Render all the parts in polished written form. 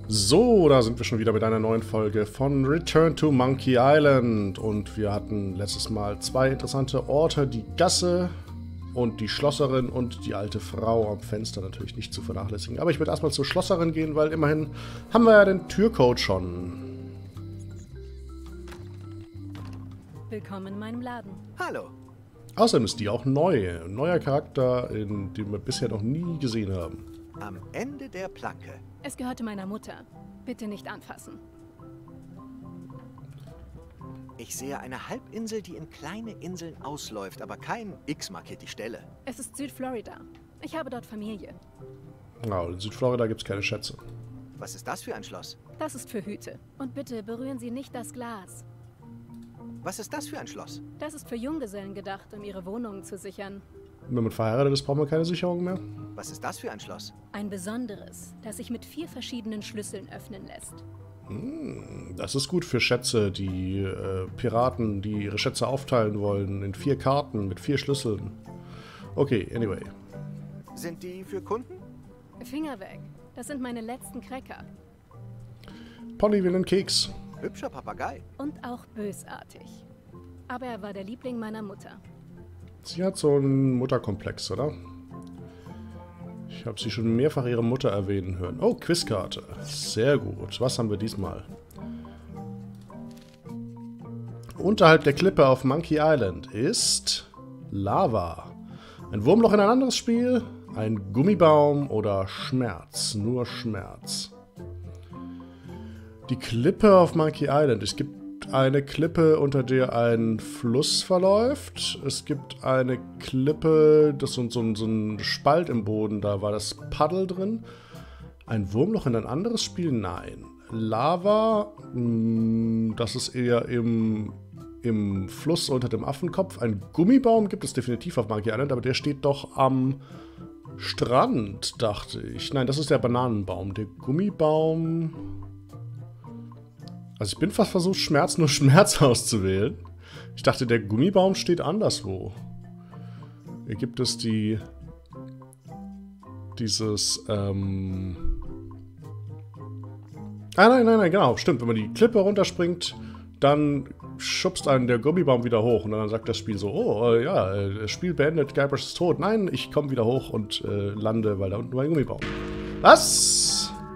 So, da sind wir schon wieder mit einer neuen Folge von Return to Monkey Island. Und wir hatten letztes Mal zwei interessante Orte, die Gasse und die Schlosserin und die alte Frau am Fenster natürlich nicht zu vernachlässigen. Aber ich würde erstmal zur Schlosserin gehen, weil immerhin haben wir ja den Türcode schon. Willkommen in meinem Laden. Hallo. Außerdem ist die auch neu. Ein neuer Charakter, den wir bisher noch nie gesehen haben. Am Ende der Planke. Es gehörte meiner Mutter. Bitte nicht anfassen. Ich sehe eine Halbinsel, die in kleine Inseln ausläuft, aber kein X markiert die Stelle. Es ist Südflorida. Ich habe dort Familie. Ja, in Südflorida gibt es keine Schätze. Was ist das für ein Schloss? Das ist für Hüte. Und bitte berühren Sie nicht das Glas. Was ist das für ein Schloss? Das ist für Junggesellen gedacht, um ihre Wohnungen zu sichern. Wenn man verheiratet ist, braucht man keine Sicherung mehr. Was ist das für ein Schloss? Ein besonderes, das sich mit 4 verschiedenen Schlüsseln öffnen lässt. Das ist gut für Schätze, die Piraten, die ihre Schätze aufteilen wollen in 4 Karten mit 4 Schlüsseln. Okay, anyway. Sind die für Kunden? Finger weg. Das sind meine letzten Cracker. Polly will einen Keks. Hübscher Papagei. Und auch bösartig. Aber er war der Liebling meiner Mutter. Sie hat so einen Mutterkomplex, oder? Ich habe sie schon mehrfach ihre Mutter erwähnen hören. Oh, Quizkarte. Sehr gut. Was haben wir diesmal? Unterhalb der Klippe auf Monkey Island ist Lava. Ein Wurmloch in ein anderes Spiel? Ein Gummibaum oder Schmerz? Nur Schmerz. Die Klippe auf Monkey Island. Es gibt eine Klippe, unter der ein Fluss verläuft. Es gibt eine Klippe, das ist so ein Spalt im Boden, da war das Paddel drin. Ein Wurmloch in ein anderes Spiel? Nein. Lava, das ist eher im Fluss unter dem Affenkopf. Ein Gummibaum gibt es definitiv auf Monkey Island, aber der steht doch am Strand, dachte ich. Nein, das ist der Bananenbaum. Der Gummibaum... Also ich bin fast versucht, Schmerz nur Schmerz auszuwählen. Ich dachte, der Gummibaum steht anderswo. Hier gibt es nein, genau, stimmt. Wenn man die Klippe runterspringt, dann schubst einen der Gummibaum wieder hoch. Und dann sagt das Spiel so, oh, ja, das Spiel beendet, Guybrush ist tot. Nein, ich komme wieder hoch und lande, weil da unten war ein Gummibaum. Was?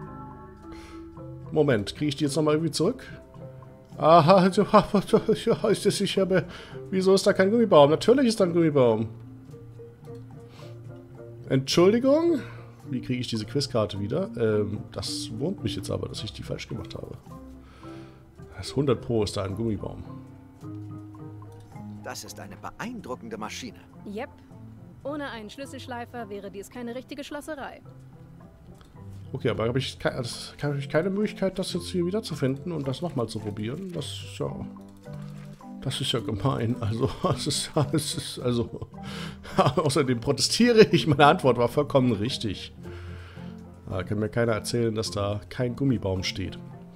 Moment, kriege ich die jetzt nochmal irgendwie zurück? Aha, ja, ist das sicher. Wieso ist da kein Gummibaum? Natürlich ist da ein Gummibaum. Entschuldigung? Wie kriege ich diese Quizkarte wieder? Das wurmt mich jetzt aber, dass ich die falsch gemacht habe. Das ist 100 Pro ist da ein Gummibaum. Das ist eine beeindruckende Maschine. Yep. Ohne einen Schlüsselschleifer wäre dies keine richtige Schlosserei. Okay, aber habe ich keine Möglichkeit, das jetzt hier wieder zu finden und das nochmal zu probieren? Das ist ja gemein. Also, außerdem protestiere ich. Meine Antwort war vollkommen richtig. Da kann mir keiner erzählen, dass da kein Gummibaum steht.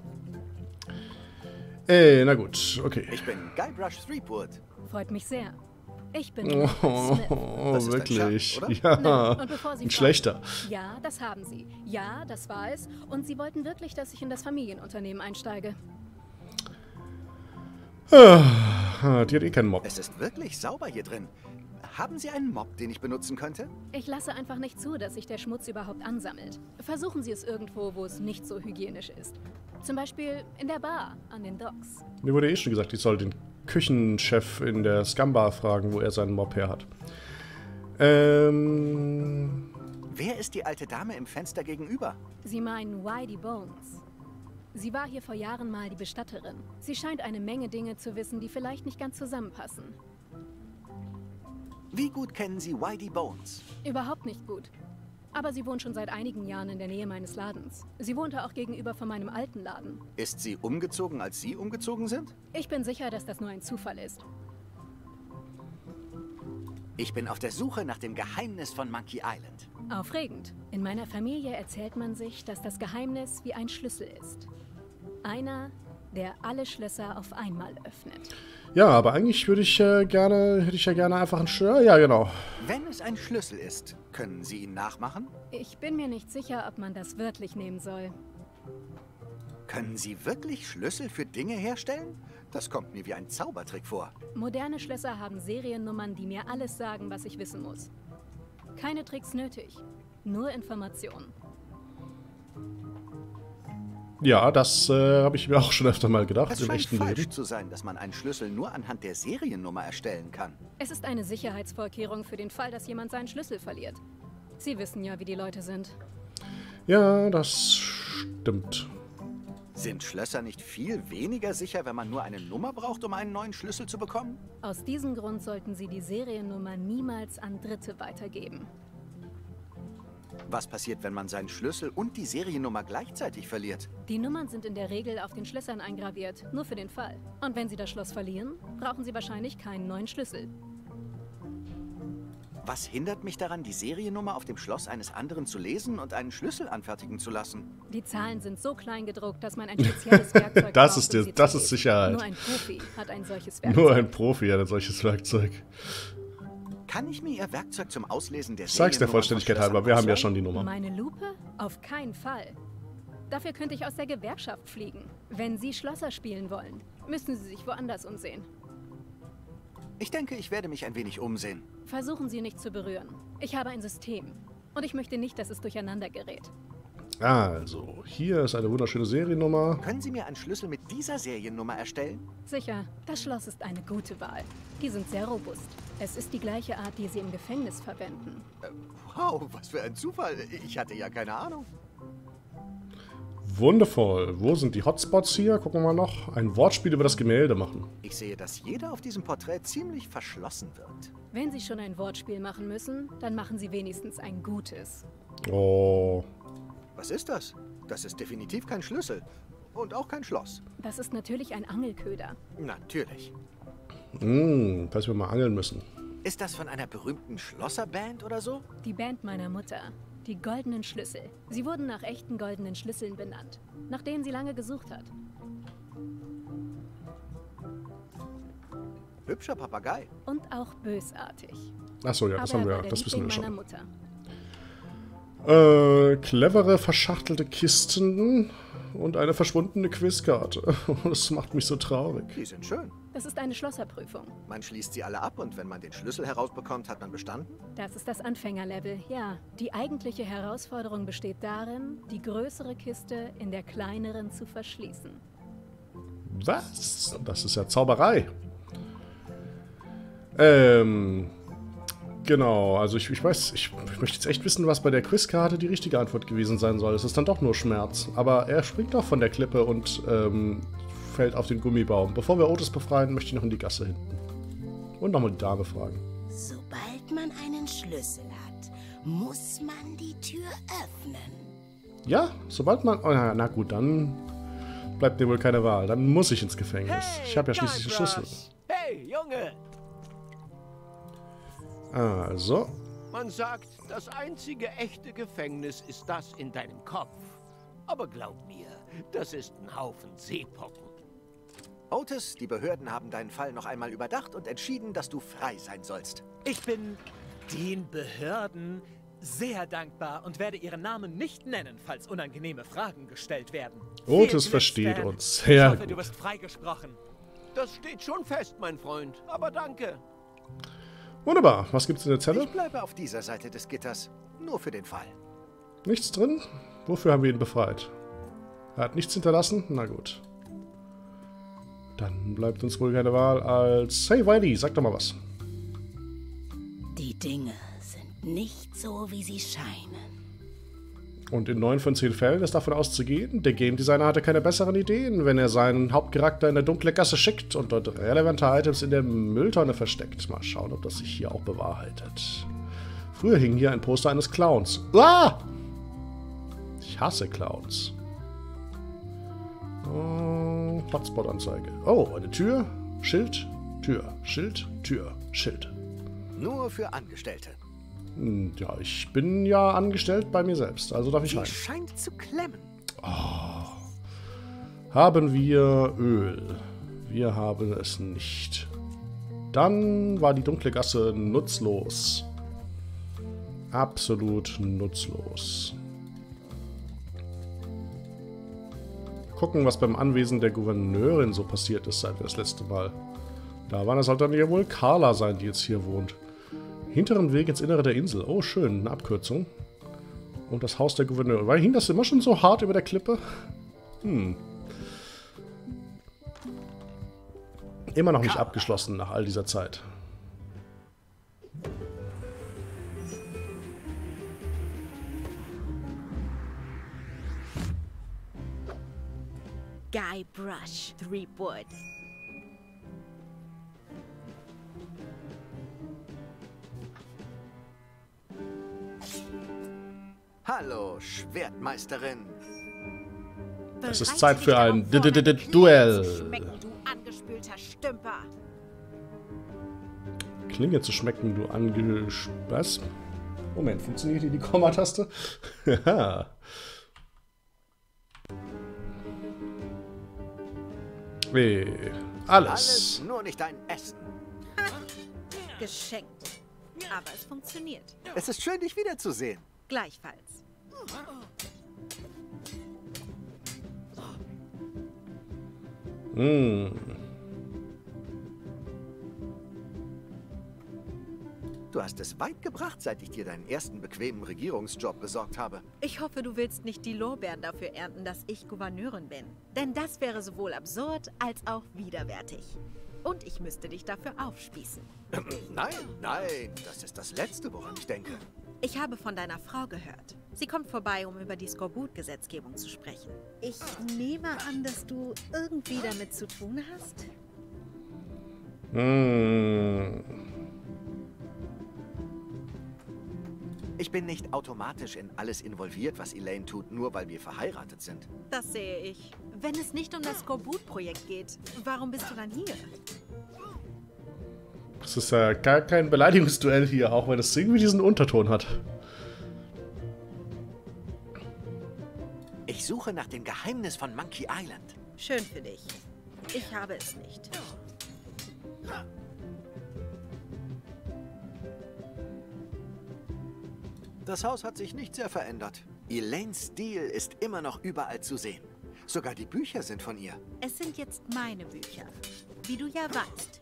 Na gut, okay. Ich bin Guybrush Threepwood. Freut mich sehr. Ich bin Oh, wirklich? Schatten, Ja, und bevor Sie ein schlechter. Ja, das haben Sie. Ja, das war es. Und Sie wollten wirklich, dass ich in das Familienunternehmen einsteige. Die hat eh keinen Mob. Es ist wirklich sauber hier drin. Haben Sie einen Mob, den ich benutzen könnte? Ich lasse einfach nicht zu, dass sich der Schmutz überhaupt ansammelt. Versuchen Sie es irgendwo, wo es nicht so hygienisch ist. Zum Beispiel in der Bar an den Docks. Mir wurde eh schon gesagt, ich soll den Küchenchef in der Scumbar fragen, wo er seinen Mob her hat. Wer ist die alte Dame im Fenster gegenüber? Sie meinen Whitey Bones. Sie war hier vor Jahren mal die Bestatterin. Sie scheint eine Menge Dinge zu wissen, die vielleicht nicht ganz zusammenpassen. Wie gut kennen Sie Whitey Bones? Überhaupt nicht gut. Aber sie wohnt schon seit einigen Jahren in der Nähe meines Ladens. Sie wohnte auch gegenüber von meinem alten Laden. Ist sie umgezogen, als Sie umgezogen sind? Ich bin sicher, dass das nur ein Zufall ist. Ich bin auf der Suche nach dem Geheimnis von Monkey Island. Aufregend. In meiner Familie erzählt man sich, dass das Geheimnis wie ein Schlüssel ist. Einer, der alle Schlösser auf einmal öffnet. Ja, aber eigentlich hätte ich ja gerne einfach einen Schlüssel. Ja, genau. Wenn es ein Schlüssel ist, können Sie ihn nachmachen? Ich bin mir nicht sicher, ob man das wörtlich nehmen soll. Können Sie wirklich Schlüssel für Dinge herstellen? Das kommt mir wie ein Zaubertrick vor. Moderne Schlösser haben Seriennummern, die mir alles sagen, was ich wissen muss. Keine Tricks nötig, nur Informationen. Ja, das habe ich mir auch schon öfter mal gedacht Es im scheint echten falsch Leben. zu sein, dass man einen Schlüssel nur anhand der Seriennummer erstellen kann. Es ist eine Sicherheitsvorkehrung für den Fall, dass jemand seinen Schlüssel verliert. Sie wissen ja, wie die Leute sind. Ja, das stimmt. Sind Schlösser nicht viel weniger sicher, wenn man nur eine Nummer braucht, um einen neuen Schlüssel zu bekommen? Aus diesem Grund sollten Sie die Seriennummer niemals an Dritte weitergeben. Was passiert, wenn man seinen Schlüssel und die Seriennummer gleichzeitig verliert? Die Nummern sind in der Regel auf den Schlössern eingraviert, nur für den Fall. Und wenn Sie das Schloss verlieren, brauchen Sie wahrscheinlich keinen neuen Schlüssel. Was hindert mich daran, die Seriennummer auf dem Schloss eines anderen zu lesen und einen Schlüssel anfertigen zu lassen? Die Zahlen sind so klein gedruckt, dass man ein spezielles Werkzeug Das braucht, ist, um sie das zu ist lesen. Sicherheit. Nur ein Profi hat ein solches Werkzeug. Nur ein Profi hat ein solches Werkzeug. Kann ich mir Ihr Werkzeug zum Auslesen der Ich sag's der Seriennummer Vollständigkeit von halber, Schlössern wir haben ja ausleihen? schon die Nummer. Meine Lupe? Auf keinen Fall. Dafür könnte ich aus der Gewerkschaft fliegen. Wenn Sie Schlosser spielen wollen, müssen Sie sich woanders umsehen. Ich denke, ich werde mich ein wenig umsehen. Versuchen Sie nicht zu berühren. Ich habe ein System. Und ich möchte nicht, dass es durcheinander gerät. Also, hier ist eine wunderschöne Seriennummer. Können Sie mir einen Schlüssel mit dieser Seriennummer erstellen? Sicher, das Schloss ist eine gute Wahl. Die sind sehr robust. Es ist die gleiche Art, die Sie im Gefängnis verwenden. Wow, was für ein Zufall. Ich hatte ja keine Ahnung. Wundervoll. Wo sind die Hotspots hier? Gucken wir mal noch. Ein Wortspiel über das Gemälde machen. Ich sehe, dass jeder auf diesem Porträt ziemlich verschlossen wirkt. Wenn Sie schon ein Wortspiel machen müssen, dann machen Sie wenigstens ein gutes. Oh. Was ist das? Das ist definitiv kein Schlüssel. Und auch kein Schloss. Das ist natürlich ein Angelköder. Natürlich. Falls wir mal angeln müssen. Ist das von einer berühmten Schlosserband oder so? Die Band meiner Mutter. Die Goldenen Schlüssel. Sie wurden nach echten goldenen Schlüsseln benannt, nach denen sie lange gesucht hat. Hübscher Papagei. Und auch bösartig. Achso, ja, das Aber haben er wir, war der das wissen wir Liebling meiner schon. Mutter. Clevere, verschachtelte Kisten und eine verschwundene Quizkarte. Das macht mich so traurig. Die sind schön. Das ist eine Schlosserprüfung. Man schließt sie alle ab und wenn man den Schlüssel herausbekommt, hat man bestanden? Das ist das Anfängerlevel, ja. Die eigentliche Herausforderung besteht darin, die größere Kiste in der kleineren zu verschließen. Was? Das ist ja Zauberei. Genau, also ich weiß, ich möchte jetzt echt wissen, was bei der Quizkarte die richtige Antwort gewesen sein soll. Es ist dann doch nur Schmerz. Aber er springt doch von der Klippe und fällt auf den Gummibaum. Bevor wir Otis befreien, möchte ich noch in die Gasse hinten. Und nochmal die Dame fragen. Sobald man einen Schlüssel hat, muss man die Tür öffnen. Ja, sobald man... Oh, na gut, dann bleibt mir wohl keine Wahl. Dann muss ich ins Gefängnis. Ich habe ja schließlich einen Schlüssel. Hey, Junge! Also, Man sagt, das einzige echte Gefängnis ist das in deinem Kopf. Aber glaub mir, das ist ein Haufen Seepocken. Otis, die Behörden haben deinen Fall noch einmal überdacht und entschieden, dass du frei sein sollst. Ich bin den Behörden sehr dankbar und werde ihren Namen nicht nennen, falls unangenehme Fragen gestellt werden. Viel Otis Glück, versteht Stan. uns. Ich Sehr hoffe, gut. du wirst freigesprochen. Das steht schon fest, mein Freund. Aber danke. Wunderbar. Was gibt's in der Zelle? Ich bleibe auf dieser Seite des Gitters. Nur für den Fall. Nichts drin? Wofür haben wir ihn befreit? Er hat nichts hinterlassen? Na gut. Dann bleibt uns wohl keine Wahl als... Hey, Wiley, sag doch mal was. Die Dinge sind nicht so, wie sie scheinen. Und in 9 von 10 Fällen ist davon auszugehen, der Game Designer hatte keine besseren Ideen, wenn er seinen Hauptcharakter in eine dunkle Gasse schickt und dort relevante Items in der Mülltonne versteckt. Mal schauen, ob das sich hier auch bewahrheitet. Früher hing hier ein Poster eines Clowns. Ah! Ich hasse Clowns. Oh, Hotspot-Anzeige. Oh, eine Tür, Schild, Tür, Schild, Tür, Schild. Nur für Angestellte. Ja, ich bin ja angestellt bei mir selbst, also darf ich Sie rein. scheint zu klemmen. Haben wir Öl? Wir haben es nicht. Dann war die dunkle Gasse nutzlos. Absolut nutzlos. gucken, was beim Anwesen der Gouverneurin so passiert ist, seit wir das letzte Mal da waren. Das sollte dann ja wohl Carla sein, die jetzt hier wohnt. Hinteren Weg ins Innere der Insel. Oh, schön, eine Abkürzung. Und das Haus der Gouverneurin. Hing das immer schon so hart über der Klippe? Immer noch nicht abgeschlossen nach all dieser Zeit. Guybrush Threepwood. Hallo, Schwertmeisterin. Es ist Zeit für ein Duell. Du angespülter Stümper. Klinge zu schmecken, du Was? Moment, funktioniert hier die Kommataste? Haha. Alles. Nur nicht dein Essen. Geschenkt. Aber es funktioniert. Es ist schön, dich wiederzusehen. Gleichfalls. Du hast es weit gebracht, seit ich dir deinen ersten bequemen Regierungsjob besorgt habe. Ich hoffe, du willst nicht die Lorbeeren dafür ernten, dass ich Gouverneurin bin. Denn das wäre sowohl absurd als auch widerwärtig. Und ich müsste dich dafür aufspießen. Nein, nein, das ist das Letzte, woran ich denke. Ich habe von deiner Frau gehört. Sie kommt vorbei, um über die Skorbut-Gesetzgebung zu sprechen. Ich nehme an, dass du irgendwie damit zu tun hast? Ich bin nicht automatisch in alles involviert, was Elaine tut, nur weil wir verheiratet sind. Das sehe ich. Wenn es nicht um das Skorbut-Projekt geht, warum bist du dann hier? Das ist ja gar kein Beleidigungsduell hier, auch wenn es irgendwie diesen Unterton hat. Ich suche nach dem Geheimnis von Monkey Island. Schön für dich. Ich habe es nicht. Das Haus hat sich nicht sehr verändert. Elaines Stil ist immer noch überall zu sehen. Sogar die Bücher sind von ihr. Es sind jetzt meine Bücher. Wie du ja weißt.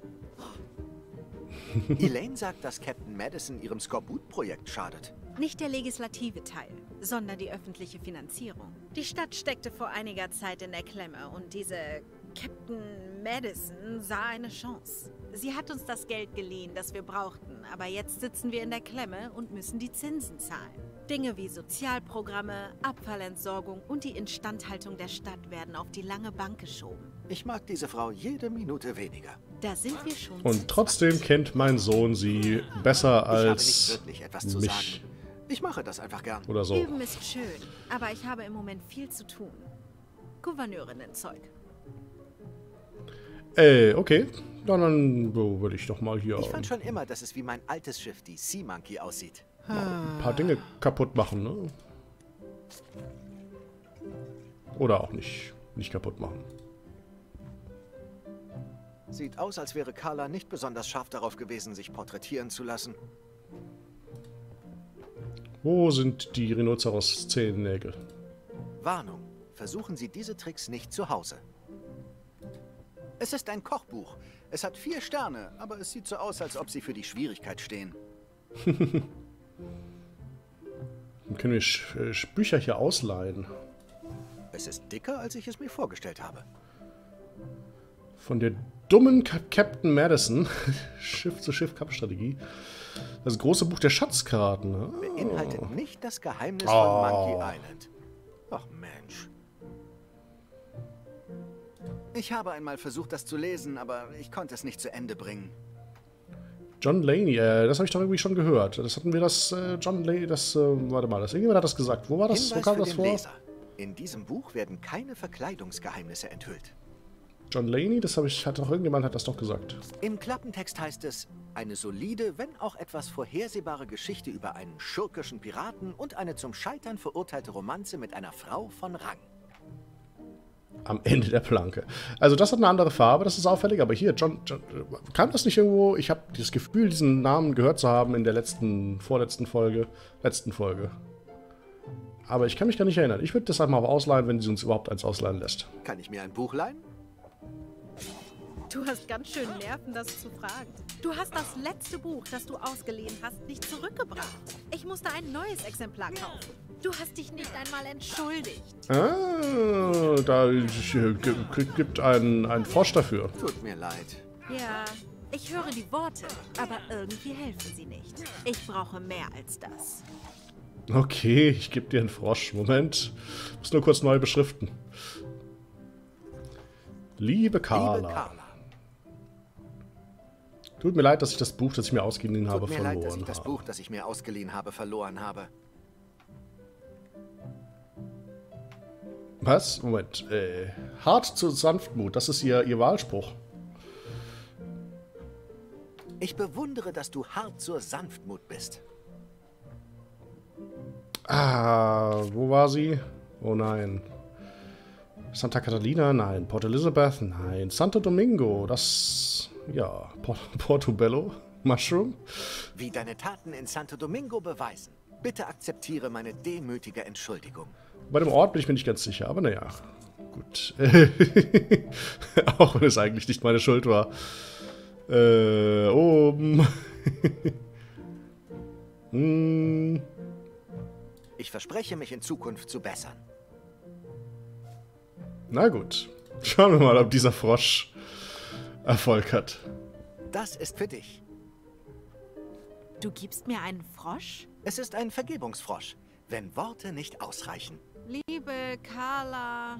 Elaine sagt, dass Captain Madison ihrem Skorbut-Projekt schadet. Nicht der legislative Teil, sondern die öffentliche Finanzierung. Die Stadt steckte vor einiger Zeit in der Klemme und diese Captain Madison sah eine Chance. Sie hat uns das Geld geliehen, das wir brauchten, aber jetzt sitzen wir in der Klemme und müssen die Zinsen zahlen. Dinge wie Sozialprogramme, Abfallentsorgung und die Instandhaltung der Stadt werden auf die lange Bank geschoben. Ich mag diese Frau jede Minute weniger. Da sind wir schon. Und trotzdem kennt mein Sohn sie besser als Ich habe nicht wirklich etwas zu sagen. Ich mache das einfach gern. Oder so. Üben ist schön, aber ich habe im Moment viel zu tun. Gouverneurinnen-Zeug. Okay. Dann würde ich doch mal hier Ich fand schon immer, dass es wie mein altes Schiff, die Sea Monkey, aussieht. ein paar Dinge kaputt machen, ne? Oder auch nicht kaputt machen. Sieht aus, als wäre Carla nicht besonders scharf darauf gewesen, sich porträtieren zu lassen. Wo sind die Rhinoceros-Zehennägel? Warnung. Versuchen Sie diese Tricks nicht zu Hause. Es ist ein Kochbuch. Es hat 4 Sterne, aber es sieht so aus, als ob sie für die Schwierigkeit stehen. Dann können wir Bücher hier ausleihen. Es ist dicker, als ich es mir vorgestellt habe. Von der dummen Captain Madison. Schiff-zu-Schiff-Kampfstrategie. Das große Buch der Schatzkarten. Ne? Beinhaltet nicht das Geheimnis von Monkey Island. Ach Mensch. Ich habe einmal versucht, das zu lesen, aber ich konnte es nicht zu Ende bringen. John Laney, das habe ich doch irgendwie schon gehört. Das hatten wir John Laney, warte mal, irgendjemand hat das gesagt. Wo war das? Hinweis Wo kam für das den vor? Leser. In diesem Buch werden keine Verkleidungsgeheimnisse enthüllt. John Laney, irgendjemand hat das doch gesagt. Im Klappentext heißt es, eine solide, wenn auch etwas vorhersehbare Geschichte über einen schurkischen Piraten und eine zum Scheitern verurteilte Romanze mit einer Frau von Rang. Am Ende der Planke. Also das hat eine andere Farbe, das ist auffällig, aber hier, kam das nicht irgendwo? Ich habe das Gefühl, diesen Namen gehört zu haben in der letzten Folge. Aber ich kann mich gar nicht erinnern. Ich würde das einmal ausleihen, wenn sie uns überhaupt eins ausleihen lässt. Kann ich mir ein Buch leihen? Du hast ganz schön Nerven, das zu fragen. Du hast das letzte Buch, das du ausgeliehen hast, nicht zurückgebracht. Ich musste ein neues Exemplar kaufen. Du hast dich nicht einmal entschuldigt. Ah, da gibt ein Frosch dafür. Tut mir leid. Ja, ich höre die Worte, aber irgendwie helfen sie nicht. Ich brauche mehr als das. Okay, ich gebe dir einen Frosch. Moment. Muss nur kurz neu beschriften. Liebe Carla. Tut mir leid, dass ich das Buch, das ich mir ausgeliehen habe, verloren habe. Tut mir leid, dass ich das Buch, das ich mir ausgeliehen habe, verloren habe. Was? Moment. Hart zu Sanftmut, das ist ihr Wahlspruch. Ich bewundere, dass du hart zur Sanftmut bist. Ah, wo war sie? Oh nein. Santa Catalina? Nein. Port Elizabeth? Nein. Santo Domingo? Das... Ja. Portobello? Mushroom? Wie deine Taten in Santo Domingo beweisen. Bitte akzeptiere meine demütige Entschuldigung. Bei dem Ort bin ich mir nicht ganz sicher, aber naja. Gut. Auch wenn es eigentlich nicht meine Schuld war. Oben. Ich verspreche, mich in Zukunft zu bessern. Na gut. Schauen wir mal, ob dieser Frosch Erfolg hat. Das ist für dich. Du gibst mir einen Frosch? Es ist ein Vergebungsfrosch, wenn Worte nicht ausreichen. Liebe Carla...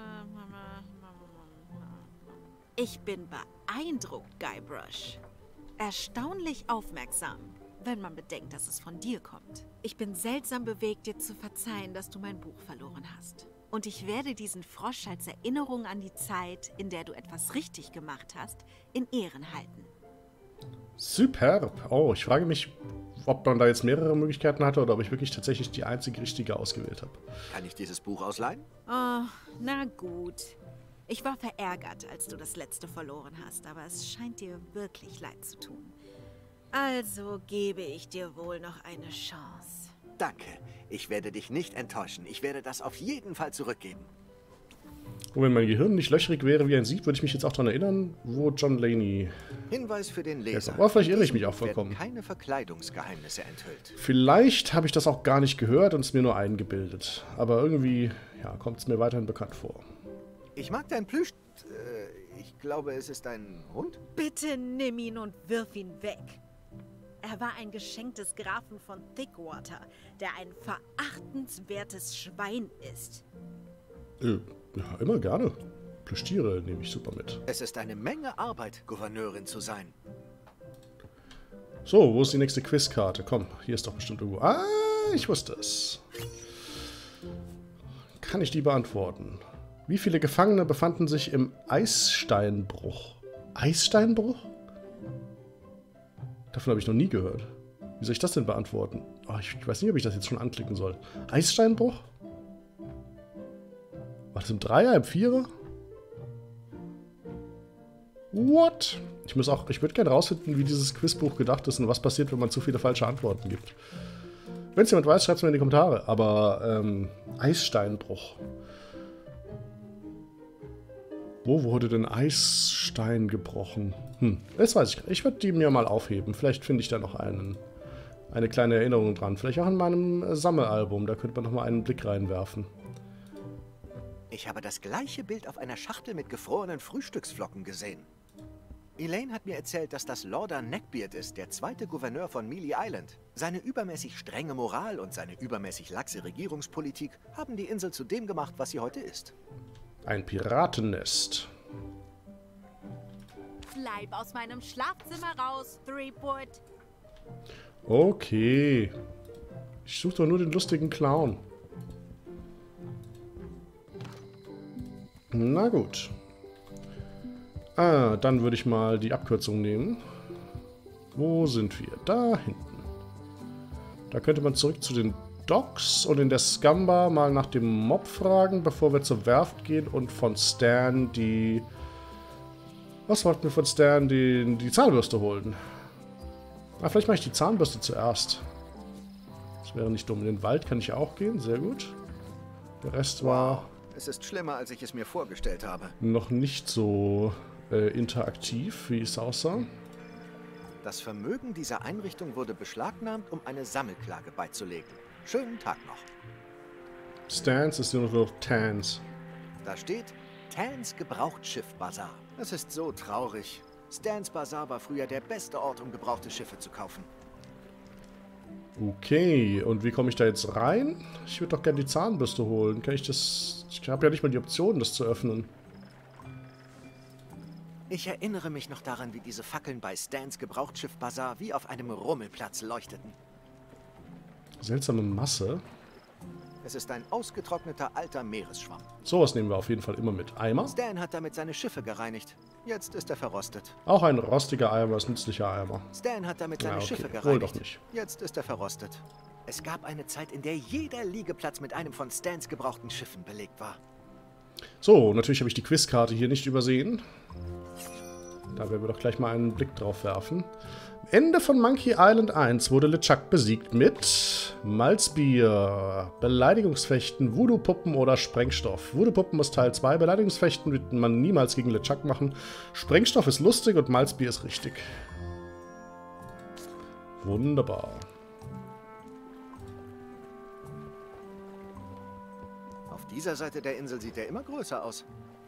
Ich bin beeindruckt, Guybrush. Erstaunlich aufmerksam, wenn man bedenkt, dass es von dir kommt. Ich bin seltsam bewegt, dir zu verzeihen, dass du mein Buch verloren hast. Und ich werde diesen Frosch als Erinnerung an die Zeit, in der du etwas richtig gemacht hast, in Ehren halten. Superb. Oh, ich frage mich, ob man da jetzt mehrere Möglichkeiten hatte oder ob ich wirklich tatsächlich die einzige richtige ausgewählt habe. Kann ich dieses Buch ausleihen? Oh, na gut. Ich war verärgert, als du das letzte verloren hast, aber es scheint dir wirklich leid zu tun. Also gebe ich dir wohl noch eine Chance. Danke. Ich werde dich nicht enttäuschen. Ich werde das auf jeden Fall zurückgeben. Und wenn mein Gehirn nicht löchrig wäre wie ein Sieb, würde ich mich jetzt auch daran erinnern, wo John Laney... Hinweis für den Leser. Aber vielleicht irre ich mich auch vollkommen. Keine Verkleidungsgeheimnisse enthüllt. Vielleicht habe ich das auch gar nicht gehört und es mir nur eingebildet. Aber irgendwie, ja, kommt es mir weiterhin bekannt vor. Ich mag dein Plüsch... ich glaube, es ist ein Hund? Bitte nimm ihn und wirf ihn weg. Er war ein Geschenk des Grafen von Thickwater, der ein verachtenswertes Schwein ist. Ja, immer gerne. Plüschtiere nehme ich super mit. Es ist eine Menge Arbeit, Gouverneurin zu sein. So, wo ist die nächste Quizkarte? Komm, hier ist doch bestimmt irgendwo... Ah, ich wusste es. Kann ich die beantworten? Wie viele Gefangene befanden sich im Eissteinbruch? Eissteinbruch? Davon habe ich noch nie gehört. Wie soll ich das denn beantworten? Oh, ich weiß nicht, ob ich das jetzt schon anklicken soll. Eissteinbruch? War das im Dreier, im Vierer? What? Ich würde gerne rausfinden, wie dieses Quizbuch gedacht ist und was passiert, wenn man zu viele falsche Antworten gibt. Wenn es jemand weiß, schreibt es mir in die Kommentare. Aber, Eissteinbruch. Wo wurde denn Eisstein gebrochen? Das weiß ich gar nicht. Ich würde die mir mal aufheben. Vielleicht finde ich da noch eine kleine Erinnerung dran. Vielleicht auch in meinem Sammelalbum. Da könnte man noch mal einen Blick reinwerfen. Ich habe das gleiche Bild auf einer Schachtel mit gefrorenen Frühstücksflocken gesehen. Elaine hat mir erzählt, dass das Lorda Neckbeard ist, der zweite Gouverneur von Mealy Island. Seine übermäßig strenge Moral und seine übermäßig laxe Regierungspolitik haben die Insel zu dem gemacht, was sie heute ist. Ein Piratennest. Bleib aus meinem Schlafzimmer raus, Threepwood. Okay. Ich suche doch nur den lustigen Clown. Na gut. Dann würde ich mal die Abkürzung nehmen. Wo sind wir? Da hinten. Da könnte man zurück zu den Docks und in der Scamba mal nach dem Mob fragen, bevor wir zur Werft gehen und von Stan die... Was wollten wir von Stan? Die Zahnbürste holen. Vielleicht mache ich die Zahnbürste zuerst. Das wäre nicht dumm. In den Wald kann ich auch gehen, sehr gut. Der Rest war Es ist schlimmer, als ich es mir vorgestellt habe. noch nicht so interaktiv, wie es aussah. Das Vermögen dieser Einrichtung wurde beschlagnahmt, um eine Sammelklage beizulegen. Schönen Tag noch. Stans ist nur noch Tans. Da steht Tans Gebrauchtschiff-Bazar. Das ist so traurig. Stans Bazar war früher der beste Ort, um gebrauchte Schiffe zu kaufen. Okay, und wie komme ich da jetzt rein? Ich würde doch gerne die Zahnbürste holen. Kann ich das... Ich habe ja nicht mal die Option, das zu öffnen. Ich erinnere mich noch daran, wie diese Fackeln bei Stans Gebrauchtschiff-Bazar wie auf einem Rummelplatz leuchteten. Seltsame Masse. Es ist ein ausgetrockneter alter Meeresschwamm. Sowas nehmen wir auf jeden Fall immer mit. Eimer. Stan hat damit seine Schiffe gereinigt. Jetzt ist er verrostet. Auch ein rostiger Eimer ist nützlicher Eimer. Stan hat damit seine Schiffe Wohl gereinigt. doch nicht. Jetzt ist er verrostet. Es gab eine Zeit, in der jeder Liegeplatz mit einem von Stans gebrauchten Schiffen belegt war. So, natürlich habe ich die Quizkarte hier nicht übersehen. Da werden wir doch gleich mal einen Blick drauf werfen. Am Ende von Monkey Island 1 wurde LeChuck besiegt mit Malzbier, Beleidigungsfechten, Voodoo-Puppen oder Sprengstoff. Voodoo-Puppen ist Teil 2, Beleidigungsfechten wird man niemals gegen LeChuck machen. Sprengstoff ist lustig und Malzbier ist richtig. Wunderbar. Auf dieser Seite der Insel sieht er immer größer aus.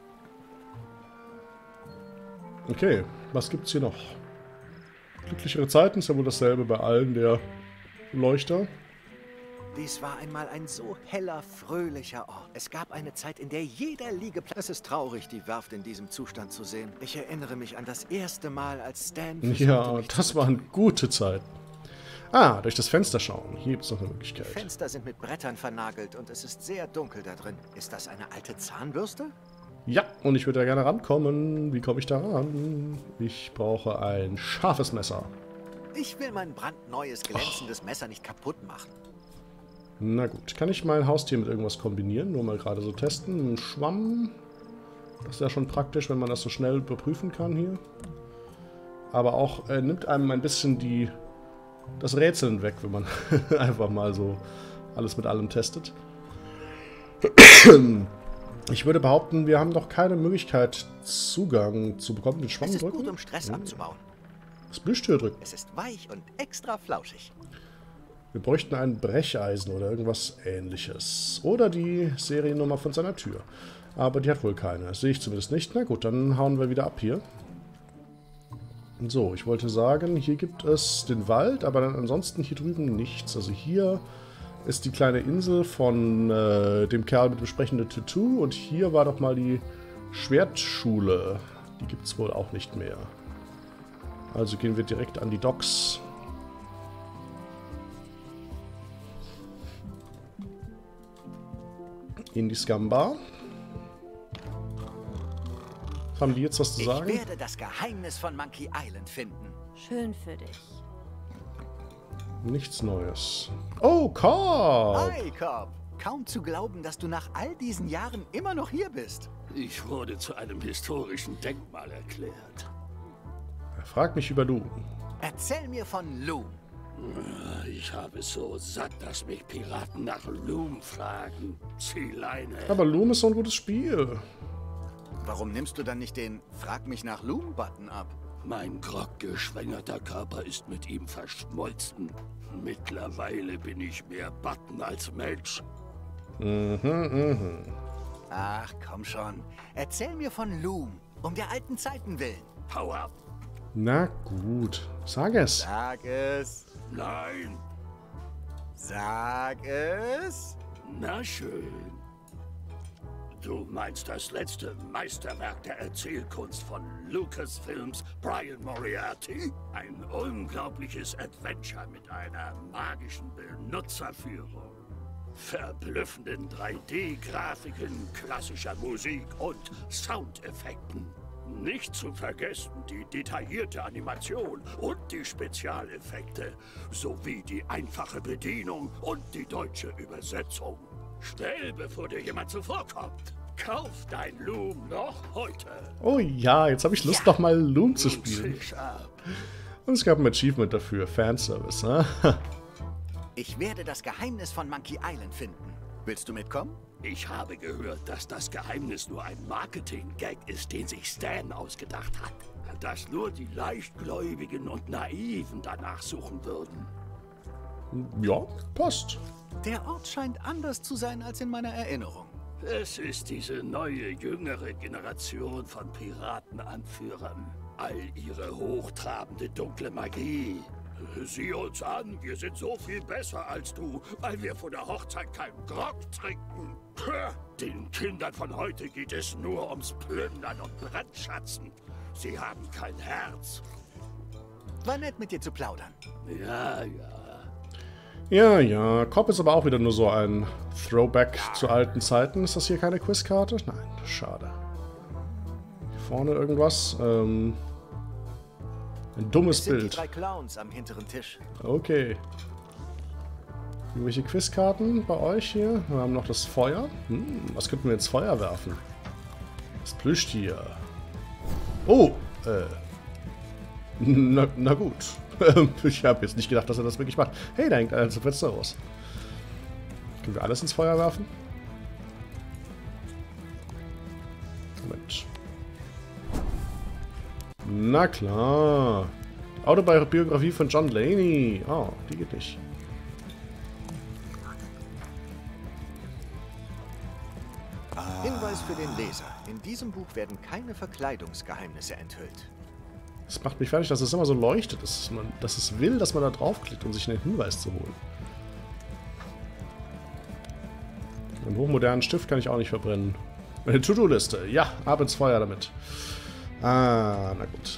Okay, was gibt's hier noch? Glücklichere Zeiten ist ja wohl dasselbe bei allen der Leuchter. Dies war einmal ein so heller, fröhlicher Ort. Es gab eine Zeit, in der jeder Liegeplatz... Es ist traurig, die Werft in diesem Zustand zu sehen. Ich erinnere mich an das erste Mal, als Stan... Ja, das waren gute Zeiten. Ah, durch das Fenster schauen. Hier gibt es noch eine Möglichkeit. Die Fenster sind mit Brettern vernagelt und es ist sehr dunkel da drin. Ist das eine alte Zahnbürste? Ja, und ich würde da gerne rankommen. Wie komme ich da ran? Ich brauche ein scharfes Messer. Ich will mein brandneues, glänzendes Messer nicht kaputt machen. Na gut, kann ich mein Haustier mit irgendwas kombinieren? Nur mal gerade so testen. Ein Schwamm. Das ist ja schon praktisch, wenn man das so schnell überprüfen kann hier. Aber auch nimmt einem ein bisschen das Rätseln weg, wenn man einfach mal so alles mit allem testet. Ich würde behaupten, wir haben noch keine Möglichkeit, Zugang zu bekommen. Den Schwamm Es ist drücken. gut, um Stress abzubauen. Das Plüschtier drücken. Es ist weich und extra flauschig. Wir bräuchten ein Brecheisen oder irgendwas Ähnliches. Oder die Seriennummer von seiner Tür. Aber die hat wohl keine. Das sehe ich zumindest nicht. Na gut, dann hauen wir wieder ab hier. So, ich wollte sagen, hier gibt es den Wald, aber dann ansonsten hier drüben nichts. Also hier ist die kleine Insel von dem Kerl mit dem sprechenden Tattoo. Und hier war doch mal die Schwertschule. Die gibt es wohl auch nicht mehr. Also gehen wir direkt an die Docks. In die Scumbar. Haben die jetzt was zu sagen? Ich werde das Geheimnis von Monkey Island finden. Schön für dich. Nichts Neues. Oh, Cobb! Hi, Cobb. Kaum zu glauben, dass du nach all diesen Jahren immer noch hier bist. Ich wurde zu einem historischen Denkmal erklärt. Er fragt mich über Loom. Erzähl mir von Loom. Ich habe so satt, dass mich Piraten nach Loom fragen. Ziehleine. Aber Loom ist so ein gutes Spiel. Warum nimmst du dann nicht den Frag mich nach Loom-Button ab? Mein groggeschwängerter Körper ist mit ihm verschmolzen. Mittlerweile bin ich mehr Button als Mensch. Ach, komm schon. Erzähl mir von Loom. Um der alten Zeiten willen. Hau ab. Na gut. Sag es. Sag es. Nein. Sag es. Na schön. Du meinst das letzte Meisterwerk der Erzählkunst von Lucasfilms Brian Moriarty? Ein unglaubliches Adventure mit einer magischen Benutzerführung, verblüffenden 3D-Grafiken, klassischer Musik und Soundeffekten. Nicht zu vergessen die detaillierte Animation und die Spezialeffekte, sowie die einfache Bedienung und die deutsche Übersetzung. Schnell, bevor dir jemand zuvorkommt. Kauf dein Loom noch heute. Oh ja, jetzt habe ich Lust, noch mal Loom zu spielen. Fisch ab. Und es gab ein Achievement dafür. Fanservice, ne? Ich werde das Geheimnis von Monkey Island finden. Willst du mitkommen? Ich habe gehört, dass das Geheimnis nur ein Marketing-Gag ist, den sich Stan ausgedacht hat. Dass nur die Leichtgläubigen und Naiven danach suchen würden. Ja, passt. Der Ort scheint anders zu sein als in meiner Erinnerung. Es ist diese neue, jüngere Generation von Piratenanführern. All ihre hochtrabende dunkle Magie. Sieh uns an, wir sind so viel besser als du, weil wir vor der Hochzeit keinen Grog trinken. Den Kindern von heute geht es nur ums Plündern und Brandschatzen. Sie haben kein Herz. War nett mit dir zu plaudern. Ja, ja. Ja, ja. Cop ist aber auch wieder nur so ein Throwback zu alten Zeiten. Ist das hier keine Quizkarte? Nein, schade. Hier vorne irgendwas. Ein dummes Es sind Bild. die 3 Clowns am hinteren Tisch. Okay. Irgendwelche Quizkarten bei euch hier? Wir haben noch das Feuer. Was könnten wir ins Feuer werfen? Das Plüschtier. Oh, na gut. Ich habe jetzt nicht gedacht, dass er das wirklich macht. Hey, da hängt einer zum Fenster raus. Können wir alles ins Feuer werfen? Moment. Na klar. Autobiografie von John Laney. Oh, die geht nicht. Hinweis für den Leser. In diesem Buch werden keine Verkleidungsgeheimnisse enthüllt. Das macht mich fertig, dass es immer so leuchtet, dass es will, dass man da draufklickt, um sich einen Hinweis zu holen. Einen hochmodernen Stift kann ich auch nicht verbrennen. Meine To-Do-Liste. Ja, ab ins Feuer damit. Ah, na gut.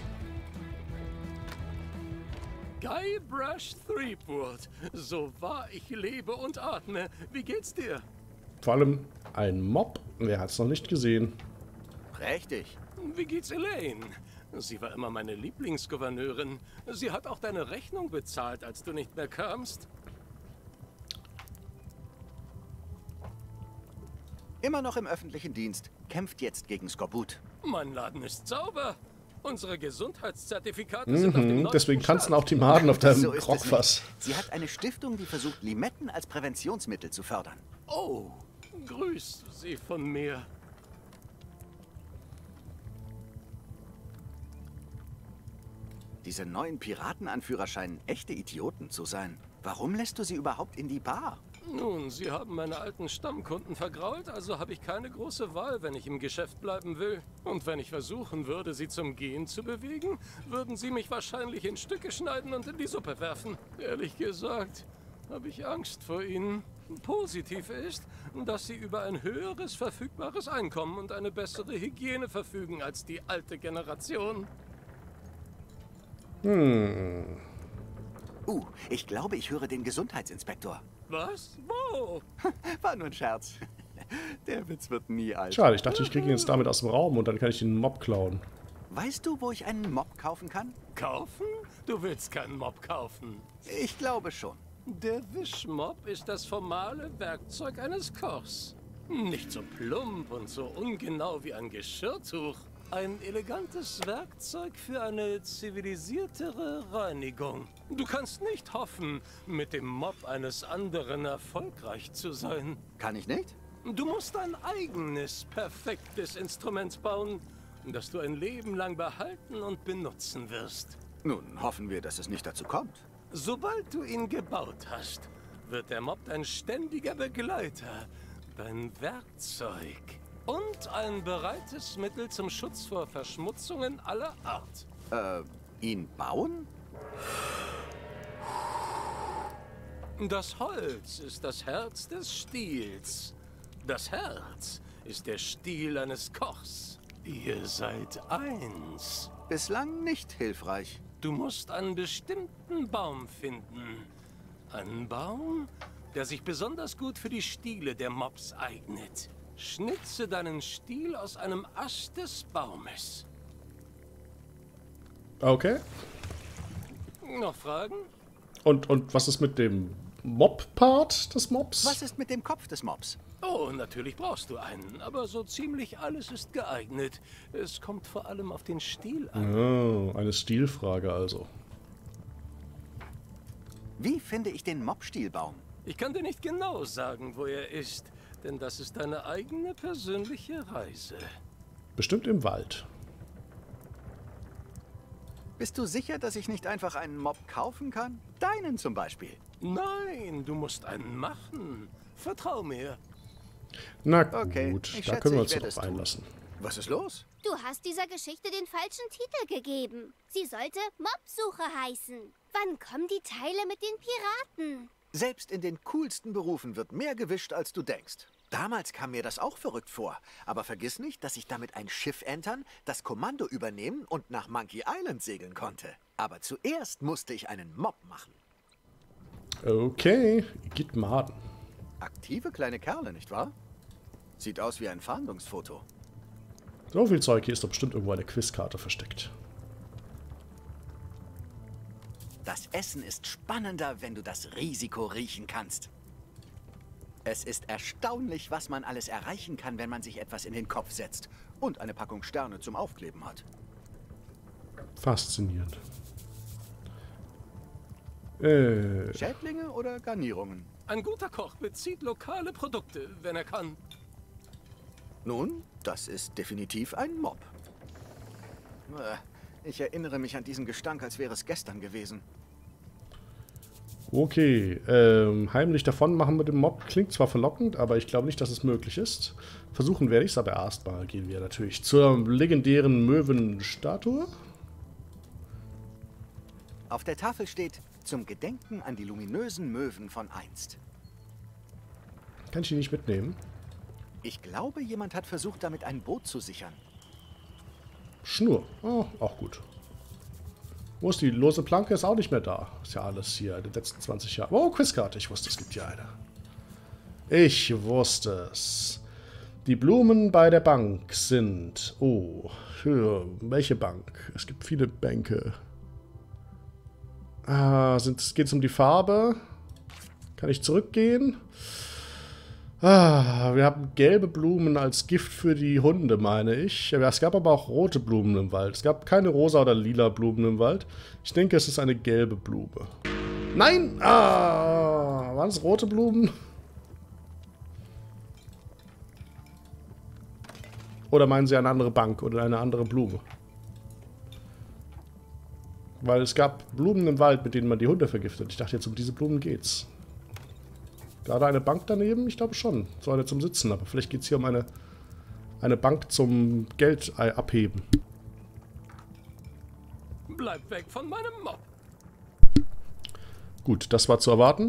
Guybrush Threepwood. So wahr ich lebe und atme. Wie geht's dir? Vor allem ein Mob. Wer hat's noch nicht gesehen? Prächtig. Wie geht's Elaine? Sie war immer meine Lieblingsgouverneurin. Sie hat auch deine Rechnung bezahlt, als du nicht mehr kamst. Immer noch im öffentlichen Dienst. Kämpft jetzt gegen Skorbut. Mein Laden ist sauber. Unsere Gesundheitszertifikate sind auf dem neuesten Deswegen tanzen Stand. auch die Maden auf deinem So ist es Krogfass. nicht. Sie hat eine Stiftung, die versucht, Limetten als Präventionsmittel zu fördern. Oh, grüß sie von mir. Diese neuen Piratenanführer scheinen echte Idioten zu sein. Warum lässt du sie überhaupt in die Bar? Nun, sie haben meine alten Stammkunden vergrault, also habe ich keine große Wahl, wenn ich im Geschäft bleiben will. Und wenn ich versuchen würde, sie zum Gehen zu bewegen, würden sie mich wahrscheinlich in Stücke schneiden und in die Suppe werfen. Ehrlich gesagt, habe ich Angst vor ihnen. Positiv ist, dass sie über ein höheres verfügbares Einkommen und eine bessere Hygiene verfügen als die alte Generation. Ich glaube, ich höre den Gesundheitsinspektor. Was? Wo? War nur ein Scherz. Der Witz wird nie alt. Schade, ich dachte, ich kriege ihn jetzt damit aus dem Raum und dann kann ich den Mob klauen. Weißt du, wo ich einen Mob kaufen kann? Kaufen? Du willst keinen Mob kaufen. Ich glaube schon. Der Wischmopp ist das formale Werkzeug eines Kochs. Nicht so plump und so ungenau wie ein Geschirrtuch. Ein elegantes Werkzeug für eine zivilisiertere Reinigung. Du kannst nicht hoffen, mit dem Mob eines anderen erfolgreich zu sein. Kann ich nicht? Du musst ein eigenes, perfektes Instrument bauen, das du ein Leben lang behalten und benutzen wirst. Nun, hoffen wir, dass es nicht dazu kommt. Sobald du ihn gebaut hast, wird der Mob dein ständiger Begleiter, dein Werkzeug und ein bereites Mittel zum Schutz vor Verschmutzungen aller Art. Ihn bauen? Das Holz ist das Herz des Stiels. Das Herz ist der Stiel eines Kochs. Ihr seid eins. Bislang nicht hilfreich. Du musst einen bestimmten Baum finden. Einen Baum, der sich besonders gut für die Stiele der Mobs eignet. Schnitze deinen Stiel aus einem Ast des Baumes. Okay. Noch Fragen? Und was ist mit dem Mob-Part des Mobs? Was ist mit dem Kopf des Mobs? Oh, natürlich brauchst du einen, aber so ziemlich alles ist geeignet. Es kommt vor allem auf den Stiel an. Oh, eine Stilfrage also. Wie finde ich den Mob-Stielbaum? Ich kann dir nicht genau sagen, wo er ist, denn das ist deine eigene persönliche Reise. Bestimmt im Wald. Bist du sicher, dass ich nicht einfach einen Mob kaufen kann? Deinen zum Beispiel. Nein, du musst einen machen. Vertrau mir. Na gut, Okay, da ich schätze, können wir ich uns werde drauf es tun. einlassen. Was ist los? Du hast dieser Geschichte den falschen Titel gegeben. Sie sollte Mobsuche heißen. Wann kommen die Teile mit den Piraten? Selbst in den coolsten Berufen wird mehr gewischt, als du denkst. Damals kam mir das auch verrückt vor. Aber vergiss nicht, dass ich damit ein Schiff entern, das Kommando übernehmen und nach Monkey Island segeln konnte. Aber zuerst musste ich einen Mob machen. Okay, Gitmaden. Aktive kleine Kerle, nicht wahr? Sieht aus wie ein Fahndungsfoto. So viel Zeug, hier ist doch bestimmt irgendwo eine Quizkarte versteckt. Das Essen ist spannender, wenn du das Risiko riechen kannst. Es ist erstaunlich, was man alles erreichen kann, wenn man sich etwas in den Kopf setzt und eine Packung Sterne zum Aufkleben hat. Faszinierend. Schädlinge oder Garnierungen? Ein guter Koch bezieht lokale Produkte, wenn er kann. Nun, das ist definitiv ein Mob. Ich erinnere mich an diesen Gestank, als wäre es gestern gewesen. Okay, heimlich davon machen mit dem Mob klingt zwar verlockend, aber ich glaube nicht, dass es möglich ist. Versuchen werde ich es, aber erstmal gehen wir natürlich zur legendären Möwenstatue. Auf der Tafel steht, zum Gedenken an die luminösen Möwen von einst. Kann ich die nicht mitnehmen? Ich glaube, jemand hat versucht, damit ein Boot zu sichern. Schnur. Oh, auch gut. Wo ist die lose Planke? Ist auch nicht mehr da. Ist ja alles hier in den letzten 20 Jahren. Oh, Quizkarte. Ich wusste, es gibt hier eine. Ich wusste es. Die Blumen bei der Bank sind... Oh, für welche Bank? Es gibt viele Bänke. Geht es um die Farbe? Kann ich zurückgehen? Wir haben gelbe Blumen als Gift für die Hunde, meine ich. Es gab aber auch rote Blumen im Wald. Es gab keine rosa oder lila Blumen im Wald. Ich denke, es ist eine gelbe Blume. Nein! Waren es rote Blumen? Oder meinen Sie eine andere Bank oder eine andere Blume? Weil es gab Blumen im Wald, mit denen man die Hunde vergiftet. Ich dachte, jetzt um diese Blumen geht's. Gerade eine Bank daneben? Ich glaube schon. So eine zum Sitzen. Aber vielleicht geht es hier um eine Bank zum Geld abheben. Bleib weg von meinem Mob. Gut, das war zu erwarten.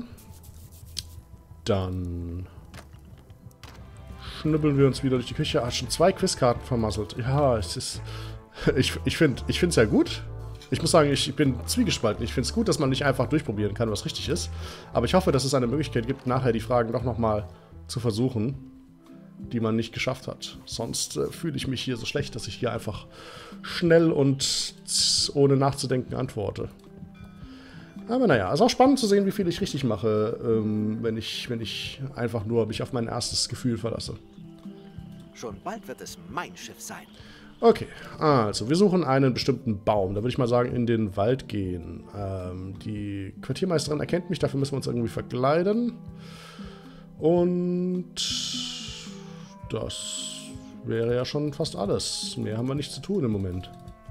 Dann schnibbeln wir uns wieder durch die Küche. Schon 2 Quizkarten vermasselt. Ja, es ist... Ich finde es ja gut. Ich muss sagen, ich bin zwiegespalten. Ich finde es gut, dass man nicht einfach durchprobieren kann, was richtig ist. Aber ich hoffe, dass es eine Möglichkeit gibt, nachher die Fragen doch nochmal zu versuchen, die man nicht geschafft hat. Sonst fühle ich mich hier so schlecht, dass ich hier einfach schnell und ohne nachzudenken antworte. Aber naja, es ist auch spannend zu sehen, wie viel ich richtig mache, wenn ich einfach nur mich auf mein erstes Gefühl verlasse. Schon bald wird es mein Schiff sein. Okay, also wir suchen einen bestimmten Baum. Da würde ich mal sagen, in den Wald gehen. Die Quartiermeisterin erkennt mich, dafür müssen wir uns irgendwie verkleiden. Und das wäre ja schon fast alles. Mehr haben wir nicht zu tun im Moment.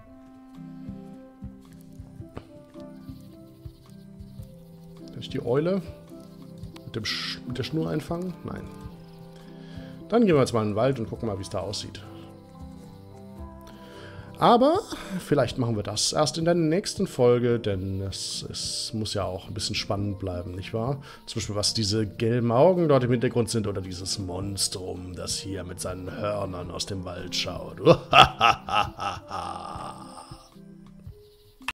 Kann ich die Eule mit der Schnur einfangen? Nein. Dann gehen wir jetzt mal in den Wald und gucken mal, wie es da aussieht. Aber vielleicht machen wir das erst in der nächsten Folge, denn es muss ja auch ein bisschen spannend bleiben, nicht wahr? Zum Beispiel, was diese gelben Augen dort im Hintergrund sind oder dieses Monstrum, das hier mit seinen Hörnern aus dem Wald schaut.